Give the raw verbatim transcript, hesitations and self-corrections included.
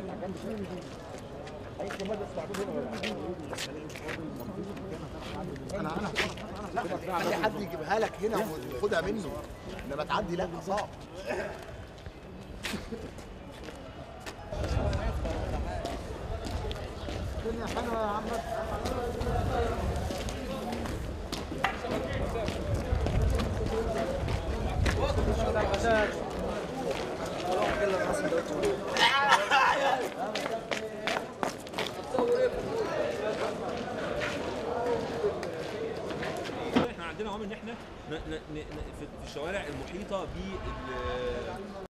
انا انا لا خلي حد يجيبها لك هنا وخدها منه، انما تعدي لا صعب. الدنيا حلوه يا عم. احنا عندنا عوامل ان احنا في الشوارع المحيطه بال